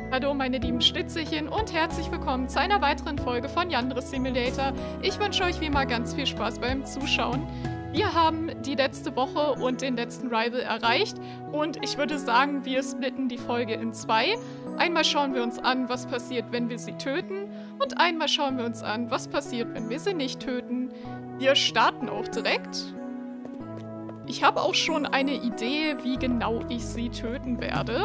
Hallo meine lieben Schnitzelchen und herzlich willkommen zu einer weiteren Folge von Yandere Simulator. Ich wünsche euch wie immer ganz viel Spaß beim Zuschauen. Wir haben die letzte Woche und den letzten Rival erreicht und ich würde sagen, wir splitten die Folge in zwei. Einmal schauen wir uns an, was passiert, wenn wir sie töten und einmal schauen wir uns an, was passiert, wenn wir sie nicht töten. Wir starten auch direkt. Ich habe auch schon eine Idee, wie genau ich sie töten werde.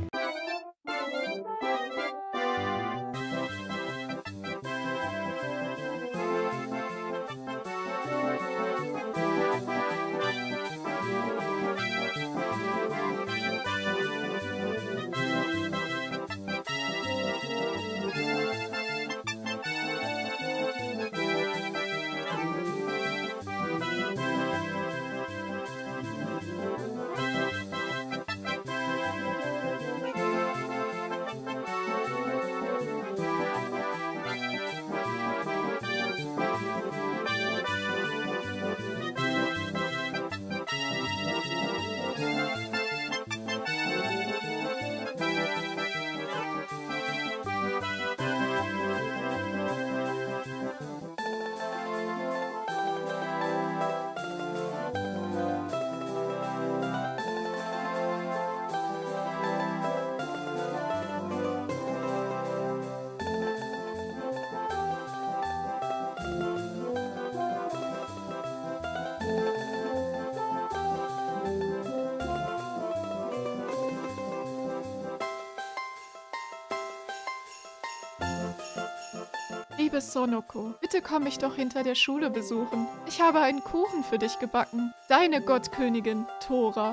Liebes Sonoko, bitte komm mich doch hinter der Schule besuchen. Ich habe einen Kuchen für dich gebacken. Deine Gottkönigin, Tora.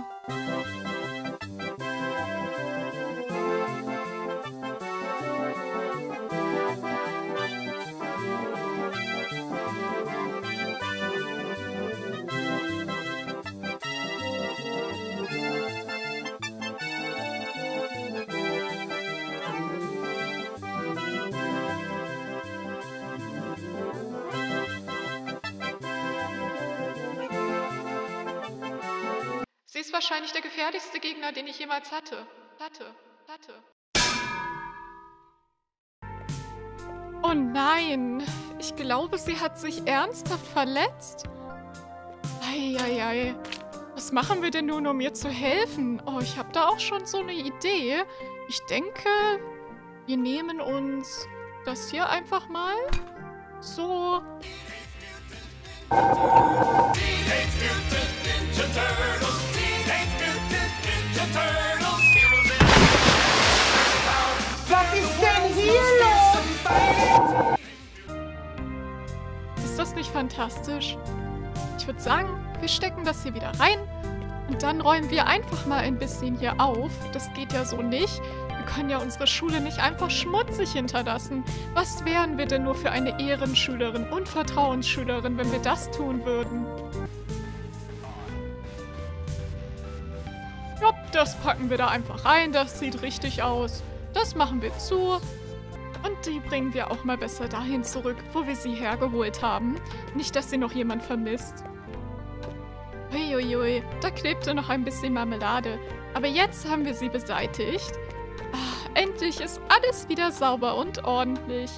Sie ist wahrscheinlich der gefährlichste Gegner, den ich jemals hatte. Oh nein, ich glaube, sie hat sich ernsthaft verletzt. Eieiei. Was machen wir denn nun, um ihr zu helfen? Oh, ich habe da auch schon so eine Idee. Ich denke, wir nehmen uns das hier einfach mal. So. Was ist denn hier los? Ist das nicht fantastisch? Ich würde sagen, wir stecken das hier wieder rein und dann räumen wir einfach mal ein bisschen hier auf. Das geht ja so nicht. Wir können ja unsere Schule nicht einfach schmutzig hinterlassen. Was wären wir denn nur für eine Ehrenschülerin und Vertrauensschülerin, wenn wir das tun würden? Ja, das packen wir da einfach rein. Das sieht richtig aus. Das machen wir zu. Und die bringen wir auch mal besser dahin zurück, wo wir sie hergeholt haben. Nicht, dass sie noch jemand vermisst. Uiuiui, da klebte noch ein bisschen Marmelade. Aber jetzt haben wir sie beseitigt. Endlich ist alles wieder sauber und ordentlich.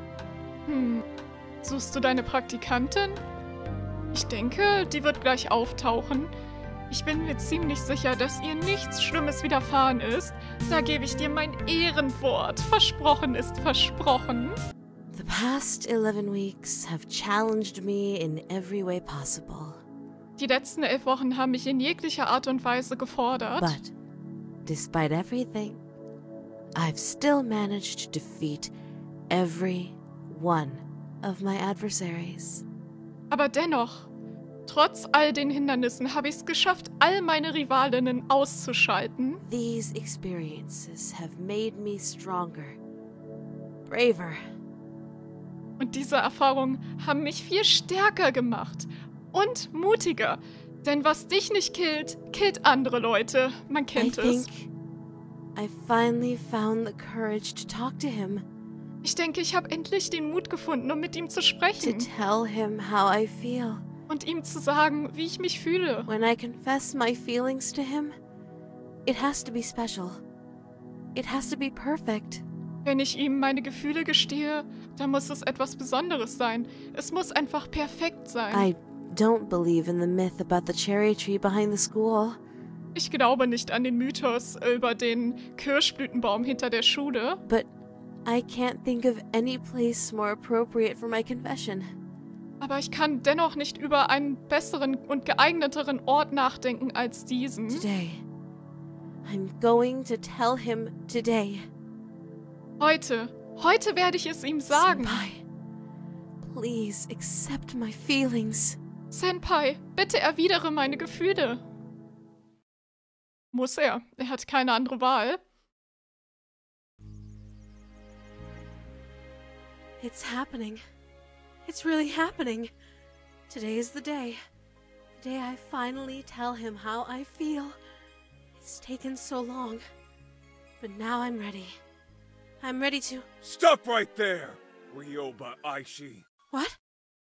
Suchst du deine Praktikantin? Ich denke, die wird gleich auftauchen. Ich bin mir ziemlich sicher, dass ihr nichts Schlimmes widerfahren ist. Da gebe ich dir mein Ehrenwort. Versprochen ist versprochen. The past 11 weeks have challenged me in every way possible. Die letzten 11 Wochen haben mich in jeglicher Art und Weise gefordert. But, despite everything, I've still managed to defeat every one of my adversaries. Aber dennoch, trotz all den Hindernissen habe ich es geschafft, all meine Rivalinnen auszuschalten. These experiences have made me stronger, braver. Und diese Erfahrungen haben mich viel stärker gemacht und mutiger. Denn was dich nicht killt, killt andere Leute. Man kennt es. I finally found the courage to talk to him. Ich denke, ich habe endlich den Mut gefunden, um mit ihm zu To sprechen. tell him how I feel. Und ihm zu sagen, wie ich mich fühle. When I confess my feelings to him, it has to be special. it has to be perfect. Wenn ich ihm meine Gefühle gestehe, dann muss es etwas Besonderes sein. Es muss einfach perfekt sein. I don't believe in the myth about the cherry tree behind the school. Ich glaube nicht an den Mythos über den Kirschblütenbaum hinter der Schule. But I can't think of any place more appropriate for my confession. Aber ich kann dennoch nicht über einen besseren und geeigneteren Ort nachdenken als diesen. Today. I'm going to tell him today. Heute werde ich es ihm sagen. Senpai, please accept my feelings. Senpai, bitte erwidere meine Gefühle. Muss er. Er hat keine andere Wahl. It's happening. It's really happening. Today is the day. The day I finally tell him how I feel. It's taken so long. But now I'm ready. I'm ready to... Stop right there, Ryoba Aishi. What?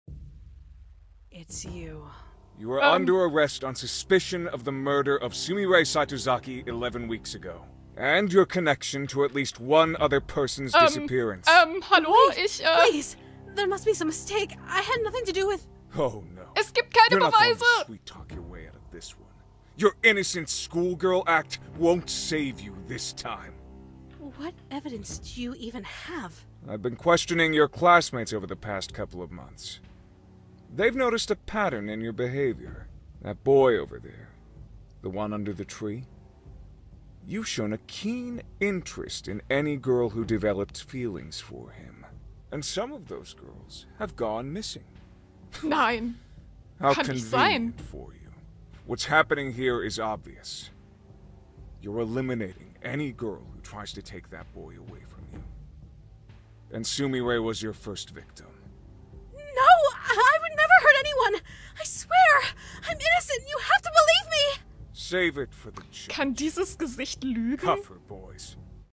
It's you. You are under arrest on suspicion of the murder of Sumire Satozaki 11 weeks ago. And your connection to at least one other person's disappearance. Hallo? Wait, please! There must be some mistake. I had nothing to do with... Oh no. Es gibt keine You're not going Beweise! to sweet talk your way out of this one. Your innocent schoolgirl act won't save you this time. What evidence do you even have? I've been questioning your classmates over the past couple of months. They've noticed a pattern in your behavior. That boy over there, the one under the tree. You've shown a keen interest in any girl who developed feelings for him. And some of those girls have gone missing. Nein. How Kann nicht sein. convenient for you. What's happening here is obvious. You're eliminating any girl who tries to take that boy away from you. And Sumire was your first victim. No! I would never hurt anyone! I swear! I'm innocent! You have to believe me! Save it for the judge. Kann dieses Gesicht lügen? Tougher, boys.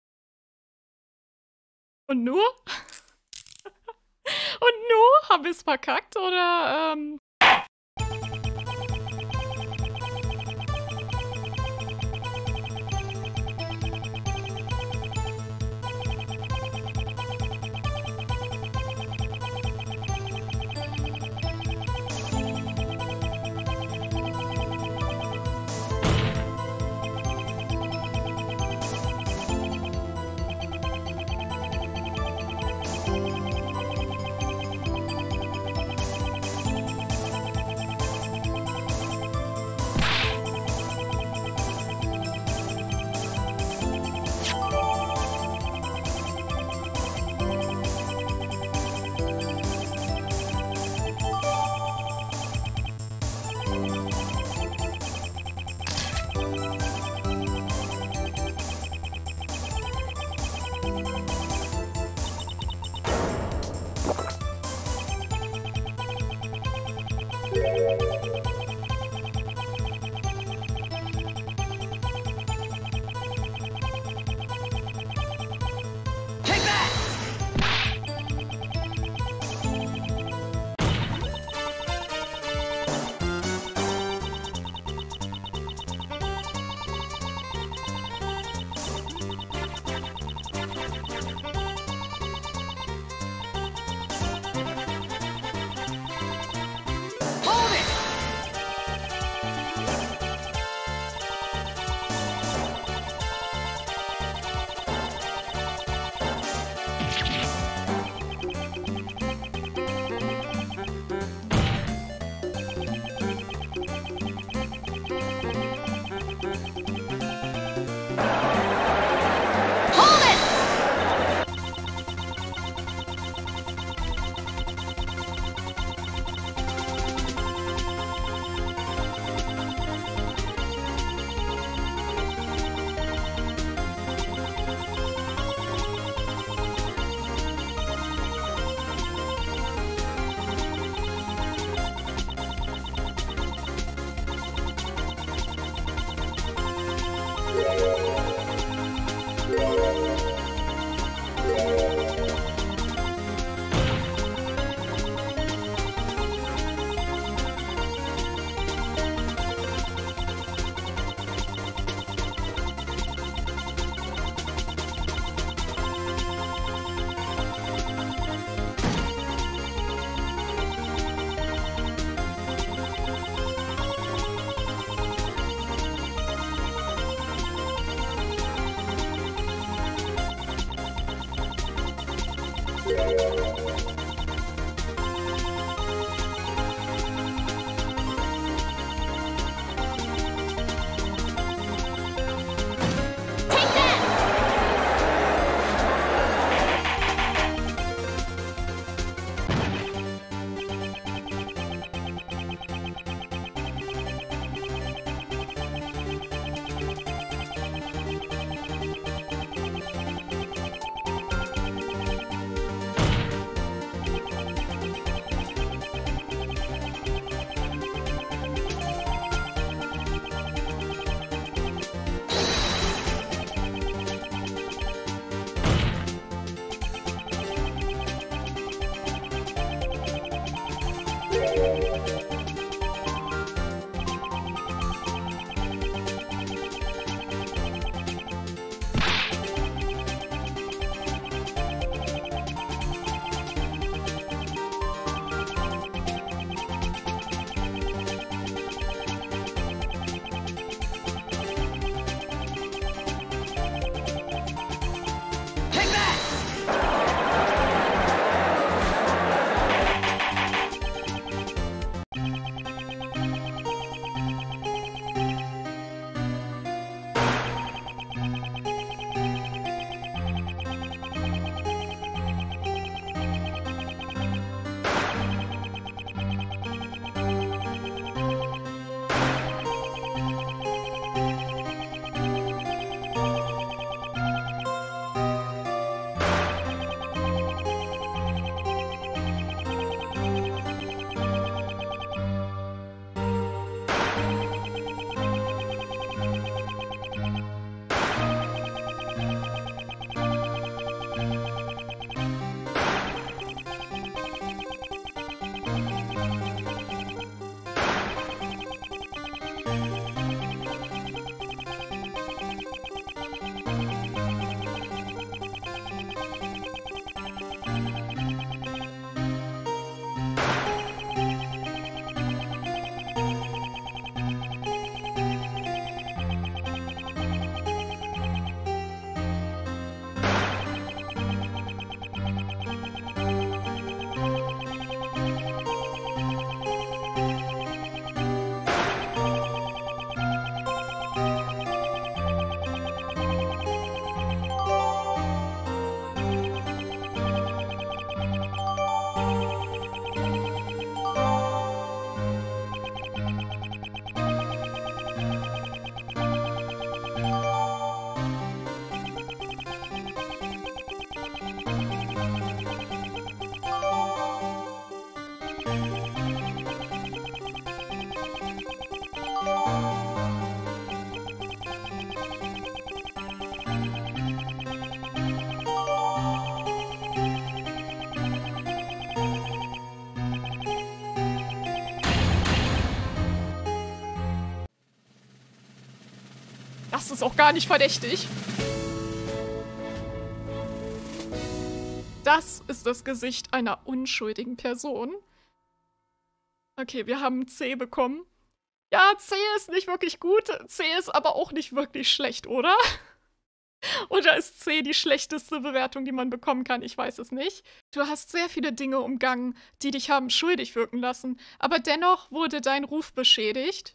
Und nur? Und nur? Haben wir es verkackt, oder, ist auch gar nicht verdächtig. Das ist das Gesicht einer unschuldigen Person. Okay, wir haben C bekommen. Ja, C ist nicht wirklich gut. C ist aber auch nicht wirklich schlecht, oder? Oder ist C die schlechteste Bewertung, die man bekommen kann? Ich weiß es nicht. Du hast sehr viele Dinge umgangen, die dich haben schuldig wirken lassen. Aber dennoch wurde dein Ruf beschädigt.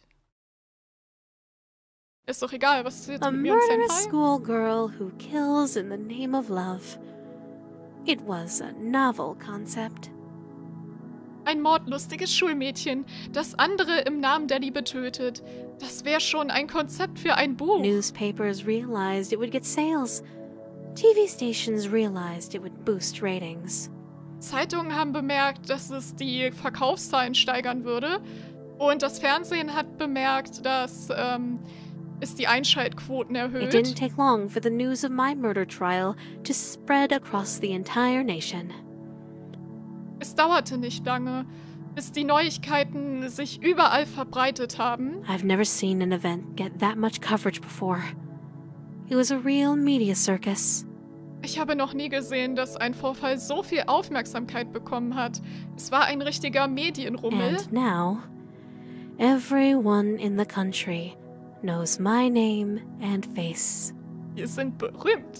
Ist doch egal, was ist jetzt A mit mir und murderous Senpai? schoolgirl who kills in the name of love. It was a novel concept. Ein mordlustiges Schulmädchen, das andere im Namen der Liebe tötet. Das wäre schon ein Konzept für ein Buch. Newspapers realized it would get sales. TV stations realized it would boost ratings. Zeitungen haben bemerkt, dass es die Verkaufszahlen steigern würde. Und das Fernsehen hat bemerkt, dass es die Einschaltquoten It erhöht. didn't take long for the news of my murder trial to spread across the entire nation. Es dauerte nicht lange, bis die Neuigkeiten sich überall verbreitet haben. I've never seen an event get that much coverage before. It was a real media circus. Ich habe noch nie gesehen, dass ein Vorfall so viel Aufmerksamkeit bekommen hat. Es war ein richtiger Medienrummel. And now, everyone in the country knows my name and face. Wir sind berühmt.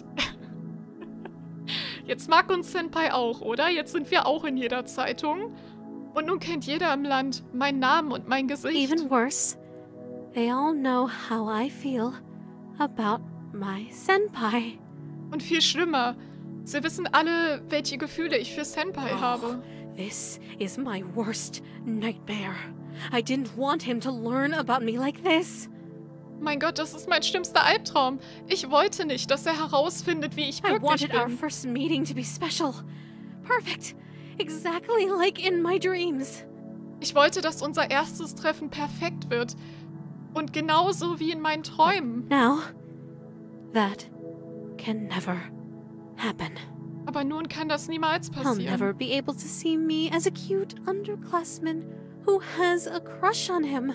Jetzt mag uns Senpai auch, oder? Jetzt sind wir auch in jeder Zeitung. Und nun kennt jeder im Land meinen Namen und mein Gesicht. Even worse, they all know how I feel about my senpai. Und viel schlimmer, sie wissen alle, welche Gefühle ich für Senpai habe. This is my worst nightmare. I didn't want him to learn about me like this. Mein Gott, das ist mein schlimmster Albtraum. Ich wollte nicht, dass er herausfindet, wie ich I wirklich wanted our bin. first meeting to be special. Perfect. Exactly like in my dreams. Ich wollte, dass unser erstes Treffen perfekt wird. Und genauso wie in meinen Träumen. Now, that can never happen. Aber nun kann das niemals He'll passieren. never be able to see me as a cute underclassman who has a crush on him.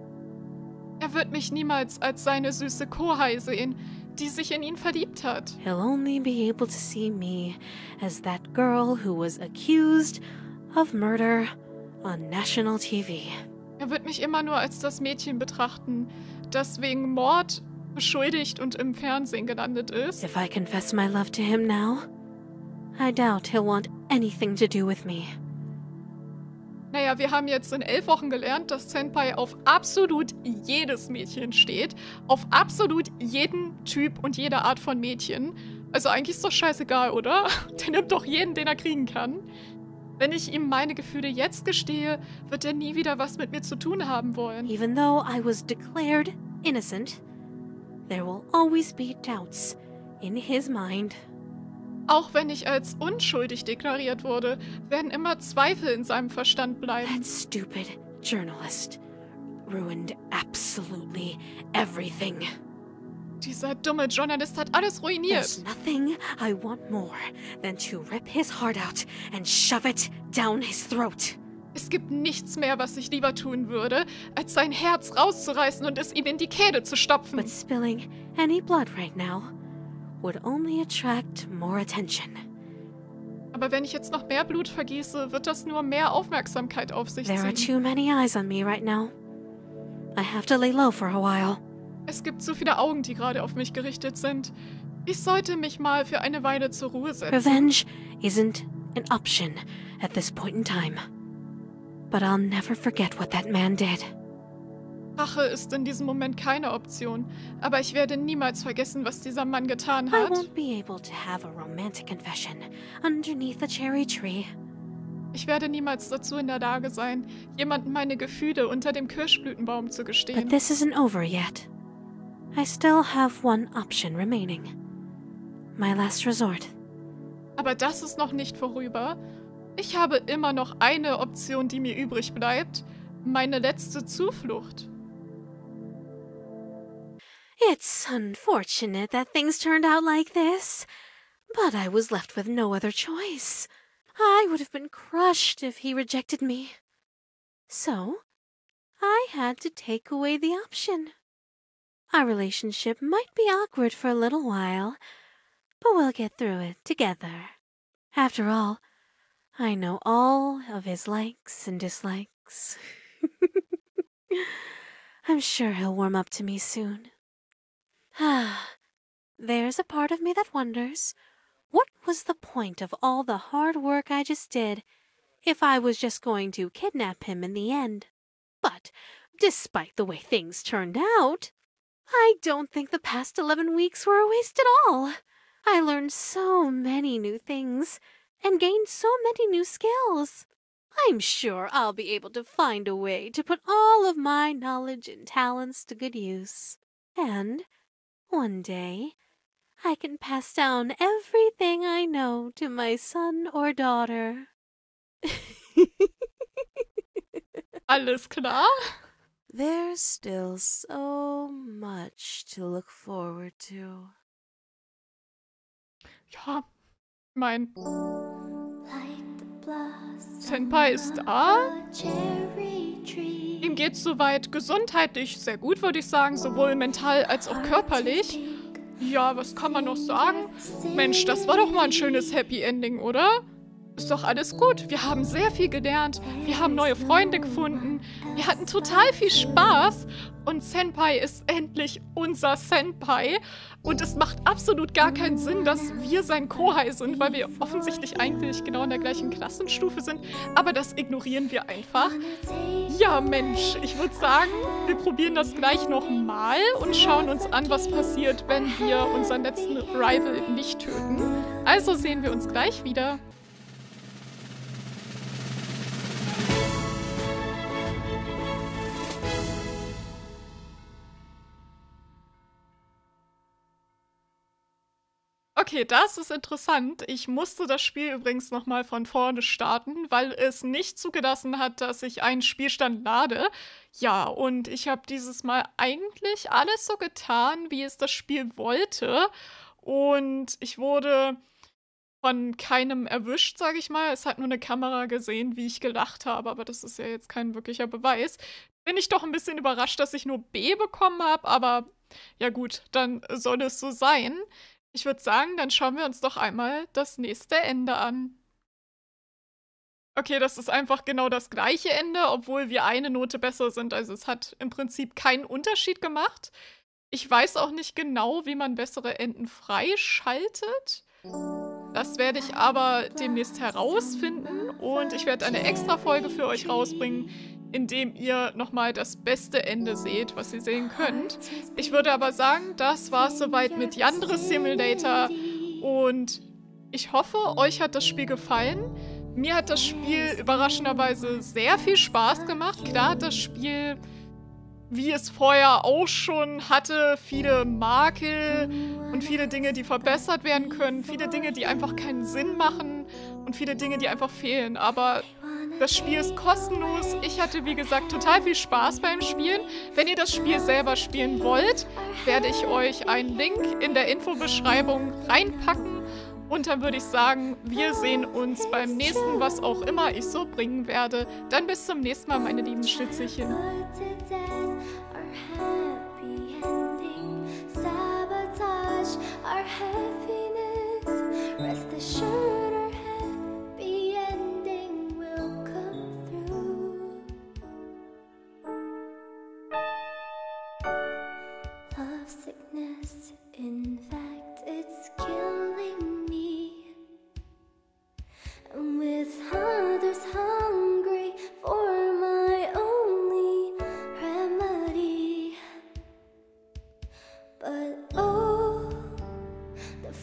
Er wird mich niemals als seine süße Kohai sehen, die sich in ihn verliebt hat. He'll only be able to see me as that girl who was accused of murder on national TV. Er wird mich immer nur als das Mädchen betrachten, das wegen Mord beschuldigt und im Fernsehen gelandet ist. If I confess my love to him now, I doubt he'll want anything to do with me. Naja, wir haben jetzt in 11 Wochen gelernt, dass Senpai auf absolut jedes Mädchen steht. Auf absolut jeden Typ und jede Art von Mädchen. Also eigentlich ist doch scheißegal, oder? Der nimmt doch jeden, den er kriegen kann. Wenn ich ihm meine Gefühle jetzt gestehe, wird er nie wieder was mit mir zu tun haben wollen. Even though I was declared innocent, there will always be doubts in his mind. Auch wenn ich als unschuldig deklariert wurde, werden immer Zweifel in seinem Verstand bleiben. That stupid journalist ruined absolutely everything. Dieser dumme Journalist hat alles ruiniert. There's nothing I want more than to rip his heart out and shove it down his throat. Es gibt nichts mehr, was ich lieber tun würde, als sein Herz rauszureißen und es ihm in die Kehle zu stopfen. But spilling any blood right now would only attract more attention. Aber wenn ich jetzt noch mehr Blut vergieße, wird das nur mehr Aufmerksamkeit auf sich There are ziehen. too many eyes on me right now. I have to lay low for a while. Es gibt zu viele Augen, die gerade auf mich gerichtet sind. Ich sollte mich mal für eine Weile zur Ruhe setzen. Revenge isn't an option at this point in time. But I'll never forget what that man did. Rache ist in diesem Moment keine Option, aber ich werde niemals vergessen, was dieser Mann getan I hat. won't be able to have a romantic confession underneath a cherry tree. Ich werde niemals dazu in der Lage sein, jemandem meine Gefühle unter dem Kirschblütenbaum zu But gestehen. this isn't over yet. I still have one option remaining. My last resort. Aber das ist noch nicht vorüber. Ich habe immer noch eine Option, die mir übrig bleibt. Meine letzte Zuflucht. It's unfortunate that things turned out like this, but I was left with no other choice. I would have been crushed if he rejected me. So, I had to take away the option. Our relationship might be awkward for a little while, but we'll get through it together. After all, I know all of his likes and dislikes. I'm sure he'll warm up to me soon. There's a part of me that wonders, what was the point of all the hard work I just did if I was just going to kidnap him in the end? But despite the way things turned out, I don't think the past 11 weeks were a waste at all. I learned so many new things and gained so many new skills. I'm sure I'll be able to find a way to put all of my knowledge and talents to good use. And one day, I can pass down everything I know to my son or daughter. Alles klar? There's still so much to look forward to. Ja, Senpai ist da. Ihm geht's soweit gesundheitlich sehr gut, würde ich sagen, sowohl mental als auch körperlich. Ja, was kann man noch sagen? Mensch, das war doch mal ein schönes Happy Ending, oder? Ist doch alles gut. Wir haben sehr viel gelernt. Wir haben neue Freunde gefunden. Wir hatten total viel Spaß. Und Senpai ist endlich unser Senpai. Und es macht absolut gar keinen Sinn, dass wir sein Kohai sind, weil wir offensichtlich eigentlich genau in der gleichen Klassenstufe sind. Aber das ignorieren wir einfach. Ja, Mensch, ich würde sagen, wir probieren das gleich nochmal und schauen uns an, was passiert, wenn wir unseren letzten Rival nicht töten. Also sehen wir uns gleich wieder. Okay, das ist interessant. Ich musste das Spiel übrigens nochmal von vorne starten, weil es nicht zugelassen hat, dass ich einen Spielstand lade. Ja, und ich habe dieses Mal eigentlich alles so getan, wie es das Spiel wollte. Und ich wurde von keinem erwischt, sage ich mal. Es hat nur eine Kamera gesehen, wie ich gelacht habe, aber das ist ja jetzt kein wirklicher Beweis. Bin ich doch ein bisschen überrascht, dass ich nur B bekommen habe, aber ja gut, dann soll es so sein. Ich würde sagen, dann schauen wir uns doch einmal das nächste Ende an. Okay, das ist einfach genau das gleiche Ende, obwohl wir eine Note besser sind. Also es hat im Prinzip keinen Unterschied gemacht. Ich weiß auch nicht genau, wie man bessere Enden freischaltet. Das werde ich aber demnächst herausfinden. Und ich werde eine extra Folge für euch rausbringen, indem ihr nochmal das beste Ende seht, was ihr sehen könnt. Ich würde aber sagen, das war es soweit mit Yandere Simulator und ich hoffe, euch hat das Spiel gefallen. Mir hat das Spiel überraschenderweise sehr viel Spaß gemacht. Klar hat das Spiel, wie es vorher auch schon hatte, viele Makel und viele Dinge, die verbessert werden können, viele Dinge, die einfach keinen Sinn machen und viele Dinge, die einfach fehlen, aber das Spiel ist kostenlos. Ich hatte, wie gesagt, total viel Spaß beim Spielen. Wenn ihr das Spiel selber spielen wollt, werde ich euch einen Link in der Infobeschreibung reinpacken. Und dann würde ich sagen, wir sehen uns beim nächsten, was auch immer ich so bringen werde. Dann bis zum nächsten Mal, meine lieben Schnitzelchen. Sickness, in fact, it's killing me. And with others hungry for my only remedy. But oh, the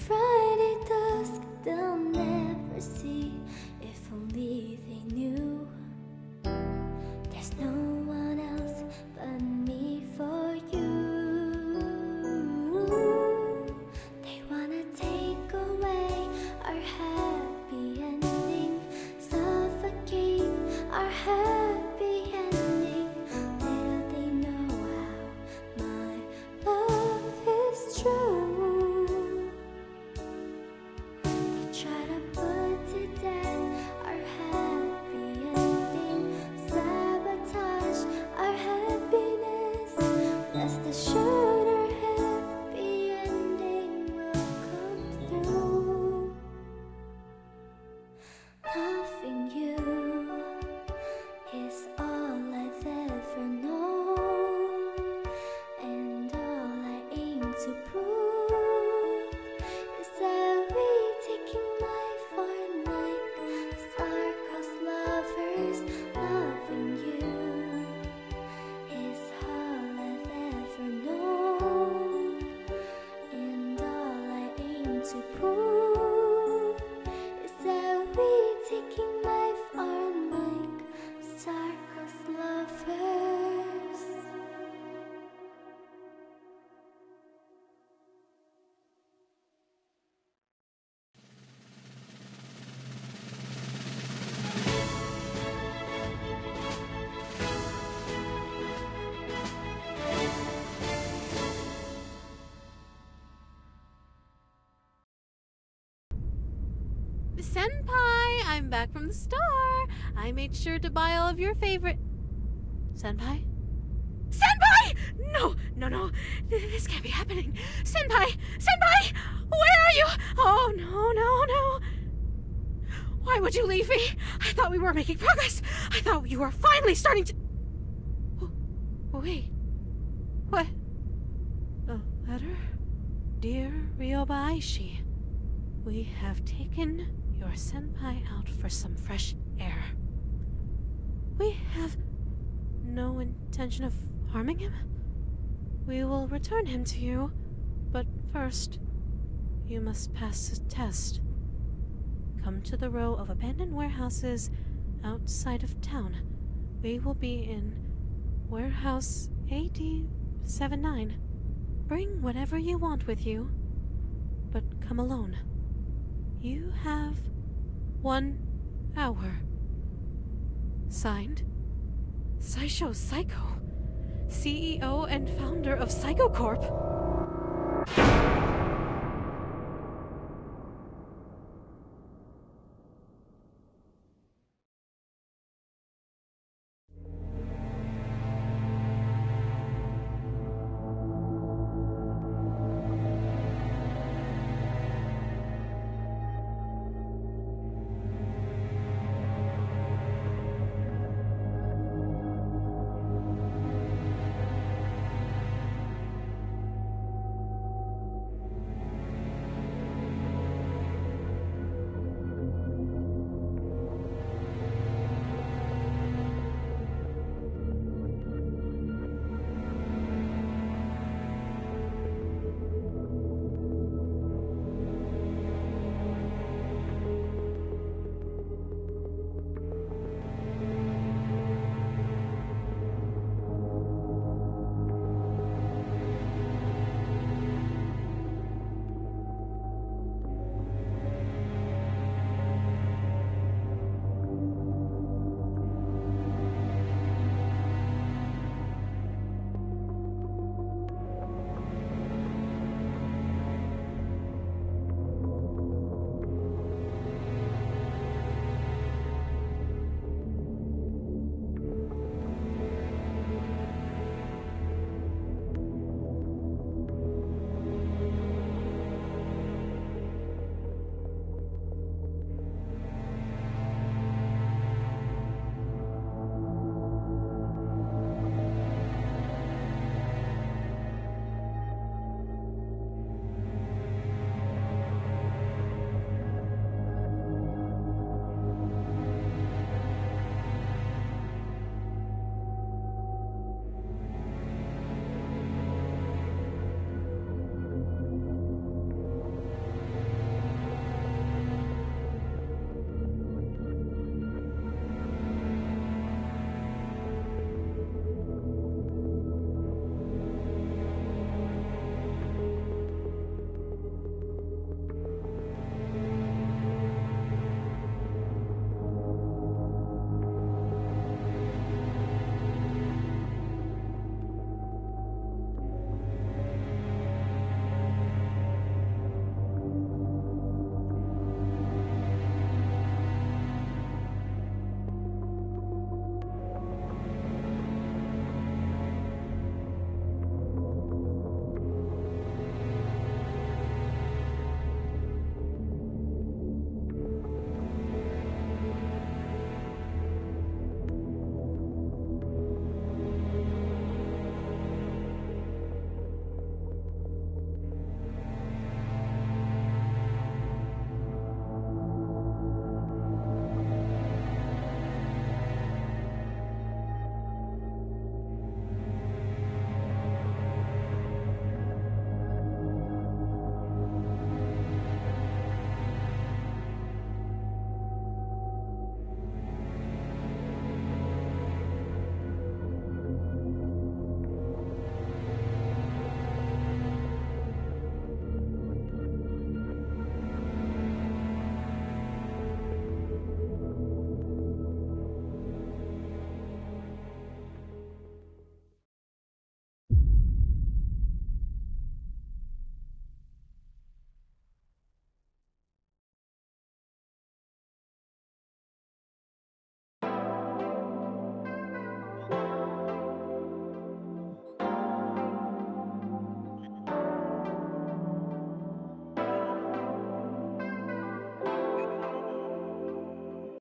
Senpai, I'm back from the store. I made sure to buy all of your favorite... Senpai? Senpai! No, no, no. This can't be happening. Senpai! Senpai! Where are you? Oh, no, no, no. Why would you leave me? I thought we were making progress. I thought you were finally starting to... Oh, wait. What? A letter? Dear Ryoba Aishi, we have taken your senpai out for some fresh air. We have no intention of harming him. We will return him to you, but first, you must pass a test. Come to the row of abandoned warehouses outside of town. We will be in warehouse AD79. Bring whatever you want with you, but come alone. You have 1 hour. Signed, Saisho Psycho, CEO and founder of Psycho Corp.